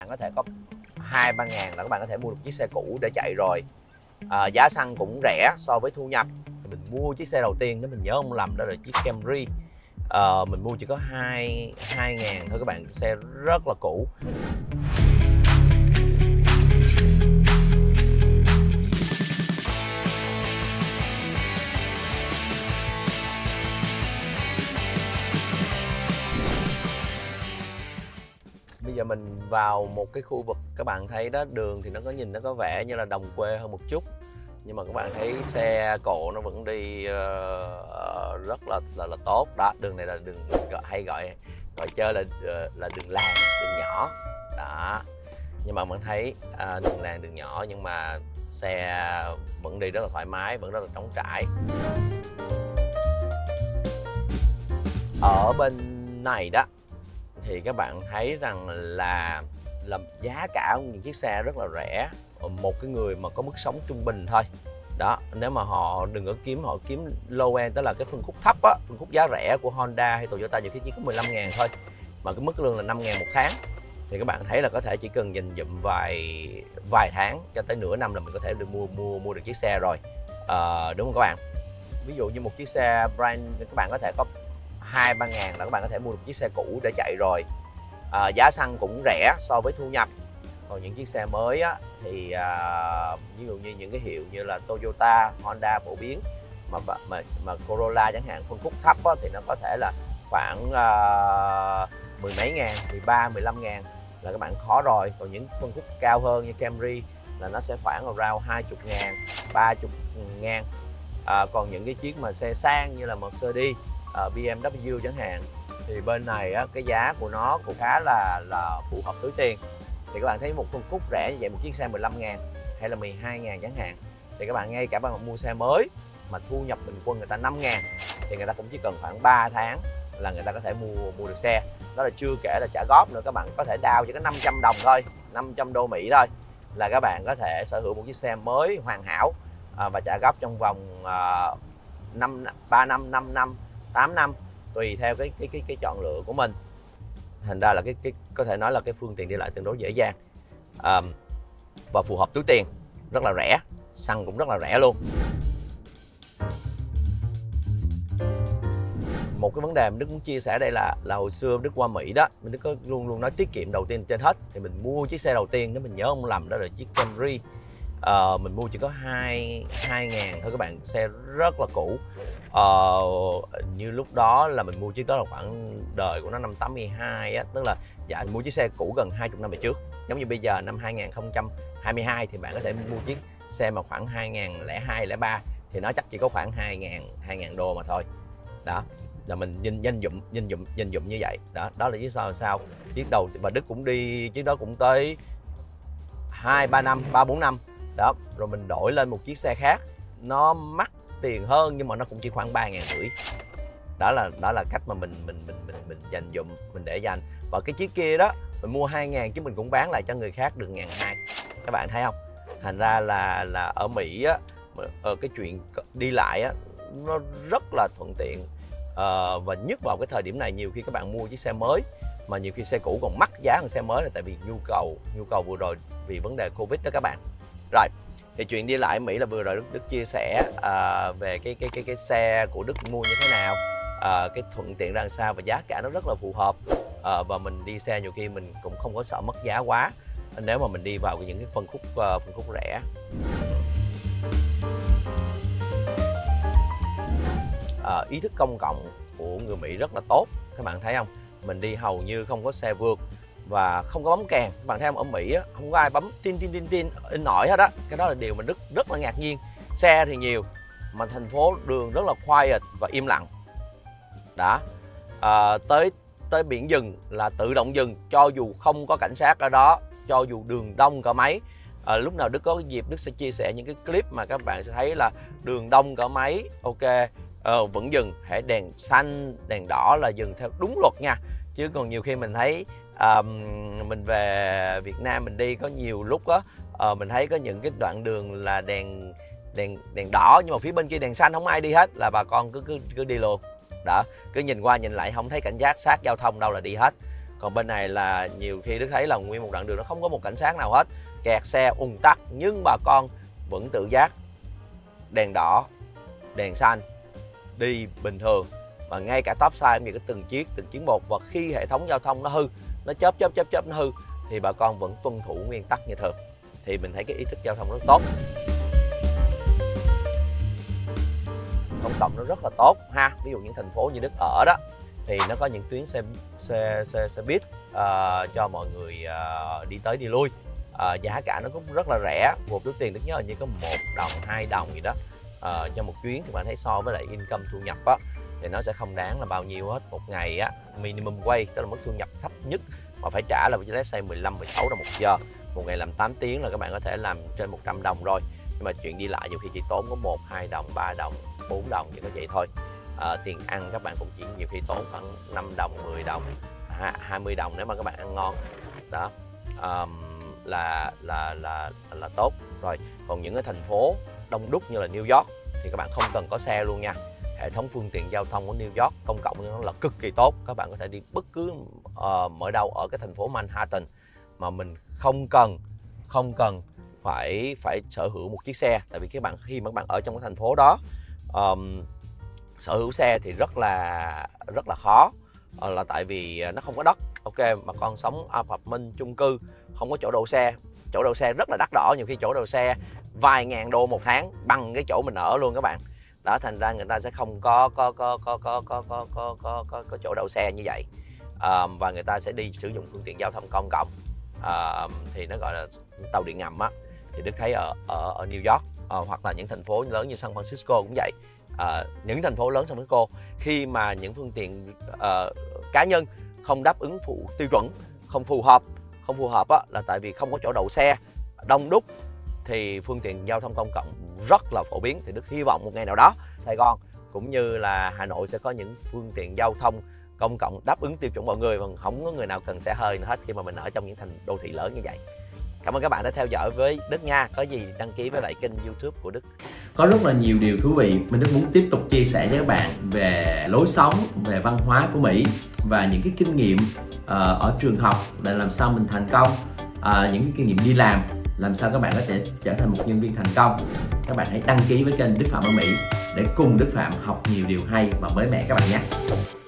bạn có thể có 2-3 ngàn là các bạn có thể mua được chiếc xe cũ để chạy rồi. Giá xăng cũng rẻ so với thu nhập. Mình mua chiếc xe đầu tiên nếu mình nhớ không lầm đó là chiếc Camry. Mình mua chỉ có 2 ngàn thôi các bạn, xe rất là cũ. Bây giờ mình vào một cái khu vực, các bạn thấy đó, đường thì nó có vẻ như là đồng quê hơn một chút, nhưng mà các bạn thấy xe cộ nó vẫn đi rất là tốt đó. Đường này là đường hay gọi chơi là đường làng, đường nhỏ đó. Nhưng mà bạn thấy đường làng, đường nhỏ nhưng mà xe vẫn đi rất là thoải mái, vẫn rất là trống trải. Ở bên này đó thì các bạn thấy rằng là giá cả những chiếc xe rất là rẻ. Một cái người mà có mức sống trung bình thôi đó, nếu mà họ đừng có kiếm low end, tức là cái phân khúc thấp á, phân khúc giá rẻ của Honda hay Toyota nhiều khi chỉ có 15 ngàn thôi, mà cái mức lương là 5 ngàn một tháng, thì các bạn thấy là có thể chỉ cần dành dụm vài tháng cho tới nửa năm là mình có thể được mua được chiếc xe rồi. Đúng không các bạn? Ví dụ như một chiếc xe brand các bạn có thể có 2-3 ngàn là các bạn có thể mua được chiếc xe cũ để chạy rồi. Giá xăng cũng rẻ so với thu nhập. Còn những chiếc xe mới á, thì ví dụ như những cái hiệu như là Toyota, Honda phổ biến mà Corolla chẳng hạn, phân khúc thấp á, thì nó có thể là khoảng mười mấy ngàn, 13-15 ngàn là các bạn khó rồi. Còn những phân khúc cao hơn như Camry là nó sẽ khoảng around 20 ngàn, 30 ngàn. Còn những cái chiếc mà xe sang như là Mercedes, BMW chẳng hạn, thì bên này á, cái giá của nó cũng khá là phù hợp túi tiền. Thì các bạn thấy một phân khúc rẻ như vậy, một chiếc xe 15 ngàn hay là 12 ngàn chẳng hạn, thì các bạn ngay cả bạn mua xe mới mà thu nhập bình quân người ta 5 ngàn thì người ta cũng chỉ cần khoảng 3 tháng là người ta có thể mua được xe. Đó là chưa kể là trả góp nữa, các bạn có thể down chỉ có 500 đồng thôi, 500 đô Mỹ thôi là các bạn có thể sở hữu một chiếc xe mới hoàn hảo và trả góp trong vòng 3 năm, 5 năm, 8 năm tùy theo cái chọn lựa của mình. Thành ra là cái có thể nói là cái phương tiện đi lại tương đối dễ dàng và phù hợp túi tiền, rất là rẻ, xăng cũng rất là rẻ luôn. Một cái vấn đề mình Đức muốn chia sẻ đây là hồi xưa Đức qua Mỹ đó, mình Đức có luôn nói tiết kiệm đầu tiên trên hết, thì mình mua chiếc xe đầu tiên nếu mình nhớ không lầm đó là chiếc Camry. Mình mua chỉ có 2 ngàn thôi các bạn, xe rất là cũ. Như lúc đó là mình mua chiếc đó là khoảng đời của nó năm 82 á, tức là mình mua chiếc xe cũ gần 20 năm về trước. Giống như bây giờ năm 2022 thì bạn có thể mua chiếc xe mà khoảng 2002, 03 thì nó chắc chỉ có khoảng 2 ngàn đô mà thôi. Đó, là mình danh dụng như vậy. Đó là lý do sao chiếc đầu, và Đức cũng đi chiếc đó cũng tới 2-3 năm, 3-4 năm. Đó, rồi mình đổi lên một chiếc xe khác, nó mắc tiền hơn nhưng mà nó cũng chỉ khoảng 3 ngàn rưỡi. Đó là cách mà mình dành dụm, mình để dành. Và cái chiếc kia đó mình mua 2 ngàn chứ mình cũng bán lại cho người khác được 1.200. Các bạn thấy không? Thành ra là ở Mỹ á, cái chuyện đi lại á, nó rất là thuận tiện. Và nhất vào cái thời điểm này, nhiều khi các bạn mua chiếc xe mới mà nhiều khi xe cũ còn mắc giá hơn xe mới là tại vì nhu cầu vừa rồi vì vấn đề Covid đó các bạn. Rồi, thì chuyện đi lại ở Mỹ là vừa rồi Đức chia sẻ về cái xe của Đức mua như thế nào, cái thuận tiện ra làm sao và giá cả nó rất là phù hợp. Và mình đi xe nhiều khi mình cũng không có sợ mất giá quá nếu mà mình đi vào những cái phân khúc rẻ. Ý thức công cộng của người Mỹ rất là tốt, các bạn thấy không? Mình đi hầu như không có xe vượt và không có bấm kèn. Các bạn thấy không? Ở Mỹ á, không có ai bấm tin in ỏi hết á. Cái đó là điều mình rất là ngạc nhiên. Xe thì nhiều mà thành phố đường rất là quiet và im lặng. Đó. Tới biển dừng là tự động dừng cho dù không có cảnh sát ở đó, cho dù đường đông cỡ mấy. Lúc nào Đức có dịp Đức sẽ chia sẻ những cái clip mà các bạn sẽ thấy là đường đông cỡ mấy, ok, vẫn dừng, hễ đèn xanh, đèn đỏ là dừng theo đúng luật nha. Chứ còn nhiều khi mình thấy mình về Việt Nam mình đi có nhiều lúc á, mình thấy có những cái đoạn đường là đèn đỏ nhưng mà phía bên kia đèn xanh không ai đi hết, là bà con cứ đi luôn. Đó, cứ nhìn qua nhìn lại không thấy cảnh sát giao thông đâu là đi hết. Còn bên này là nhiều khi Đức thấy là nguyên một đoạn đường nó không có một cảnh sát nào hết, kẹt xe ùn tắc, nhưng bà con vẫn tự giác đèn đỏ, đèn xanh đi bình thường. Và ngay cả top sign cũng như từng chiếc một, và khi hệ thống giao thông nó hư, nó chớp nó hư, thì bà con vẫn tuân thủ nguyên tắc như thường. Thì mình thấy cái ý thức giao thông rất tốt, công cộng nó rất là tốt ha. Ví dụ những thành phố như Đức ở đó thì nó có những tuyến xe buýt cho mọi người đi tới đi lui. Giá cả nó cũng rất là rẻ, một túi tiền Đức nhớ như có 1 đồng 2 đồng gì đó cho một chuyến. Thì bạn thấy so với lại income thu nhập á thì nó sẽ không đáng là bao nhiêu hết. Một ngày á, minimum wage, tức là mức thu nhập thấp nhất mà phải trả là let's say 15-16 đồng một giờ. Một ngày làm 8 tiếng là các bạn có thể làm trên 100 đồng rồi. Nhưng mà chuyện đi lại nhiều khi chỉ tốn có 1-2 đồng, 3 đồng, 4 đồng chỉ có vậy thôi. Tiền ăn các bạn cũng chỉ nhiều khi tốn khoảng 5 đồng, 10 đồng, 20 đồng nếu mà các bạn ăn ngon. Đó. Là tốt rồi. Còn những cái thành phố đông đúc như là New York thì các bạn không cần có xe luôn nha. Hệ thống phương tiện giao thông của New York công cộng nó là cực kỳ tốt. Các bạn có thể đi bất cứ ở đâu ở cái thành phố Manhattan mà mình không cần phải sở hữu một chiếc xe. Tại vì khi mà các bạn ở trong cái thành phố đó, sở hữu xe thì rất là khó, là tại vì nó không có đất. Ok, mà con sống apartment, chung cư, không có chỗ đậu xe rất là đắt đỏ, nhiều khi chỗ đậu xe vài ngàn đô một tháng bằng cái chỗ mình ở luôn các bạn. Đó, thành ra người ta sẽ không có chỗ đậu xe như vậy. Và người ta sẽ đi sử dụng phương tiện giao thông công cộng, thì nó gọi là tàu điện ngầm á. Thì Đức thấy ở New York hoặc là những thành phố lớn như San Francisco cũng vậy. Những thành phố lớn San Francisco, khi mà những phương tiện cá nhân không đáp ứng tiêu chuẩn, không phù hợp á, là tại vì không có chỗ đậu xe, đông đúc, thì phương tiện giao thông công cộng rất là phổ biến. Thì Đức hy vọng một ngày nào đó Sài Gòn cũng như là Hà Nội sẽ có những phương tiện giao thông công cộng đáp ứng tiêu chuẩn mọi người, và không có người nào cần xe hơi nữa hết khi mà mình ở trong những thành đô thị lớn như vậy. Cảm ơn các bạn đã theo dõi với Đức nha. Có gì đăng ký với lại kênh YouTube của Đức. Có rất là nhiều điều thú vị mình Đức muốn tiếp tục chia sẻ với các bạn về lối sống, về văn hóa của Mỹ và những cái kinh nghiệm ở trường học để làm sao mình thành công, những cái kinh nghiệm đi làm sao các bạn có thể trở thành một nhân viên thành công. Các bạn hãy đăng ký với kênh Đức Phạm ở Mỹ để cùng Đức Phạm học nhiều điều hay và mới mẻ các bạn nhé.